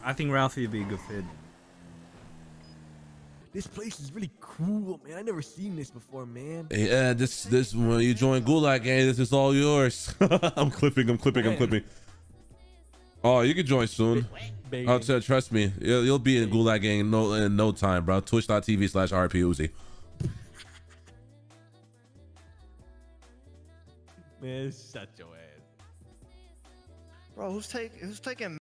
I think Ralphie would be a good fit. This place is really cool, man. I never seen this before, man. Yeah, this when you join Gulag gang, this is all yours. I'm clipping. Oh, you can join soon. Oh, trust me, you'll be in Gulag gang in no time, bro. Twitch.tv/Ripoozi. Man, shut your ass. Bro, who's taking